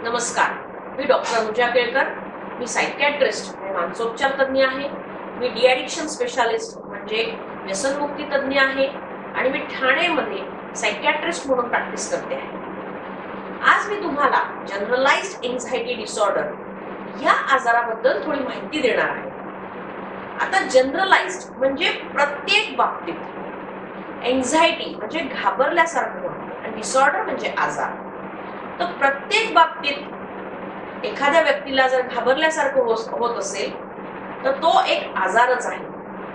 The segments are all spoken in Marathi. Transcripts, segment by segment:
नमस्कार, मी डॉक्टर अनुजा केळकर. मी सायकॅट्रिस्ट आणि मानसोपचार तज्ञ आहे. मी डिॲडिक्शन स्पेशालिस्ट म्हणजे व्यसनमुक्ती तज्ञ आहे आणि मी ठाणेमध्ये सायकॅट्रिस्ट म्हणून प्रॅक्टिस करते आहे. आज मी तुम्हाला जनरलाइज्ड एन्झायटी डिसऑर्डर या आजाराबद्दल थोडी माहिती देणार आहे. आता जनरलाइज्ड म्हणजे प्रत्येक बाबतीत, एन्झायटी म्हणजे घाबरल्यासारखं आणि डिसऑर्डर म्हणजे आजार. तर प्रत्येक बाबतीत एखाद्या व्यक्तीला जर घाबरल्यासारखं होत असेल तर तो एक आजारच आहे.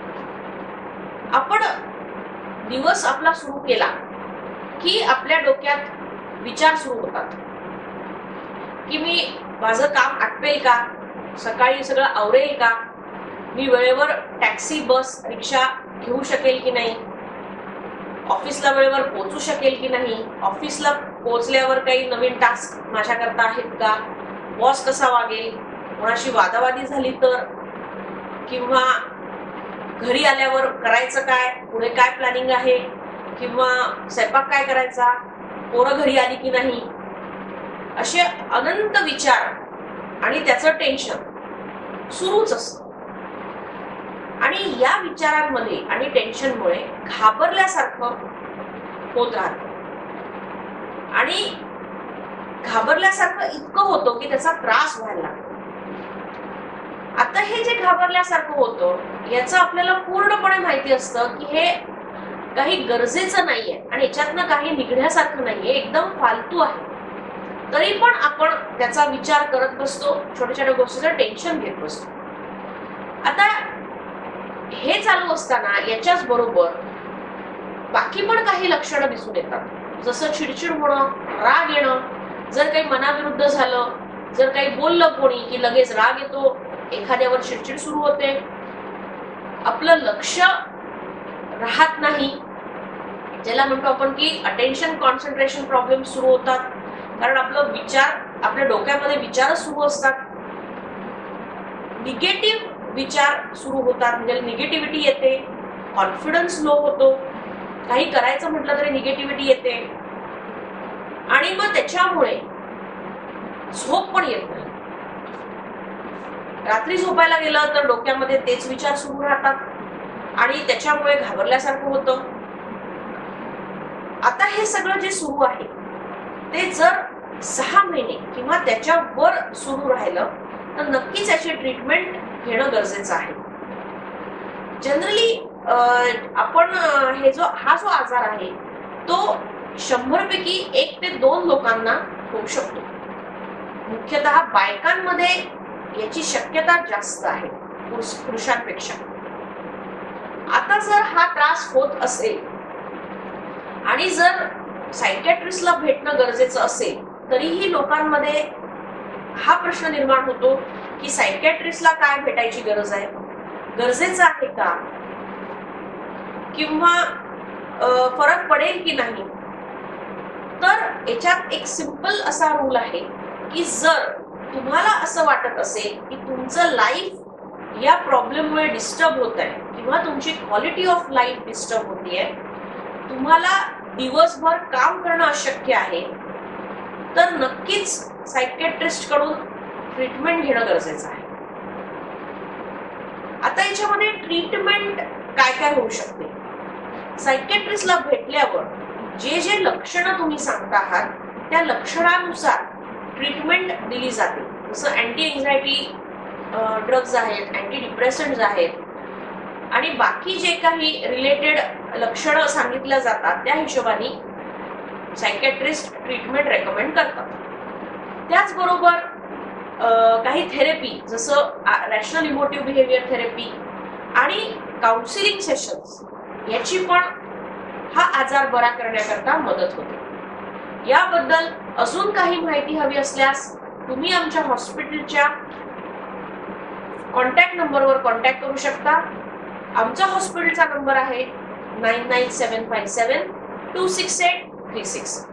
आपण दिवस आपला सुरू केला की आपल्या डोक्यात विचार सुरू होतात की मी माझं काम आटपेल का, सकाळी सगळं आवरेल का, मी वेळेवर टॅक्सी बस रिक्षा घेऊ शकेल की नाही, ऑफिसला वेळेवर पोहोचू शकेल की नाही, ऑफिसला पोहोचल्यावर काही नवीन टास्क माझ्याकरता आहेत का, बॉस कसा वागेल, कोणाशी वादावादी झाली तर, किंवा घरी आल्यावर करायचं काय, पुढे काय प्लॅनिंग आहे, किंवा स्वयंपाक काय करायचा, पोरं घरी आली की नाही, असे अनंत विचार आणि त्याचं टेन्शन सुरूच असतं. आणि या विचारांमध्ये आणि टेन्शनमुळे घाबरल्यासारखं होत राहतं आणि घाबरल्यासारखं इतकं होतं की त्याचा त्रास व्हायला लागतो. आता हे जे घाबरल्यासारखं होतं याचं आपल्याला पूर्णपणे माहिती असतं की हे काही गरजेचं नाहीये आणि याच्यातनं काही निघण्यासारखं नाहीये, एकदम फालतू आहे. तरी पण आपण त्याचा विचार करत बसतो, छोट्या छोट्या गोष्टीचं टेन्शन घेत बसतो. आता हे चालू असताना याच्याच बरोबर बाकी पण काही लक्षणं दिसून येतात, जसं चिडचिड होणं, राग येणं, जर काही मनाविरुद्ध झालं, जर काही बोललं कोणी की लगेच राग येतो, एखाद्यावर चिडचिड सुरू होते, आपलं लक्ष राहत नाही, ज्याला म्हणतो आपण की अटेन्शन कॉन्सन्ट्रेशन प्रॉब्लेम सुरू होतात, कारण आपलं विचार, आपल्या डोक्यामध्ये विचारच सुरू असतात, निगेटिव्ह विचार सुरू होतात, म्हणजे निगेटिव्हिटी येते, कॉन्फिडन्स लो होतो, काही करायचं म्हटलं तरी निगेटिव्हिटी येते आणि मग त्याच्यामुळे झोप पण येत नाही. रात्री झोपायला गेलं तर डोक्यामध्ये तेच विचार सुरू राहतात आणि त्याच्यामुळे घाबरल्यासारखं होतं. आता हे सगळं जे सुरू आहे ते जर 6 महिने किंवा त्याच्यावर सुरू राहिलं तर नक्कीच याची ट्रीटमेंट घेणं गरजेचं आहे. जनरली आपण हा जो आजार आहे तो 100 पैकी 1 ते 2 लोकांना होऊ शकतो. मुख्यतः बायकांमध्ये याची शक्यता जास्त आहे पुरुषांपेक्षा. आता जर हा त्रास होत असेल आणि जर सायकॅट्रिस्टला भेटणं गरजेचं असेल तरीही लोकांमध्ये हा प्रश्न निर्माण होतो की सायकॅट्रिस्टला काय भेटायची गरज आहे, गरजेचं आहे का, किंवा फरक पडेल की नाही. तर याच्यात एक सिंपल असा रूल आहे की जर तुम्हाला असं वाटत असेल की तुमचं लाईफ या प्रॉब्लेममुळे डिस्टर्ब होत आहे किंवा तुमची क्वालिटी ऑफ लाईफ डिस्टर्ब होतीये, तुम्हाला दिवसभर काम करणं अशक्य आहे, तर नक्कीच सायकॅट्रिस्ट कडून ट्रीटमेंट घेणं गरजेचं आहे. आता याच्यामध्ये ट्रीटमेंट काय काय होऊ शकते. सायकॅट्रिस्टला भेटल्यावर जे जे लक्षणं तुम्ही सांगता आहात त्या लक्षणानुसार ट्रीटमेंट दिली जाते. जसं अँटी एन्झायटी ड्रग्ज आहेत, अँटी डिप्रेसंट्स आहेत आणि बाकी जे काही रिलेटेड लक्षणं सांगितल्या जातात त्या हिशोबाने सायकॅट्रिस्ट ट्रीटमेंट रेकमेंड करतात. त्याचबरोबर काही थेरपी जसं रॅशनल इमोटिव्ह बिहेवियर थेरपी आणि काउन्सिलिंग सेशन्स याची पण हा आजार बरा करण्याकरता मदत होते. याबद्दल अजून काही माहिती हवी असल्यास तुम्ही आमच्या हॉस्पिटलच्या कॉन्टॅक्ट नंबरवर कॉन्टॅक्ट करू शकता. आमचा हॉस्पिटलचा नंबर आहे 99757 26836.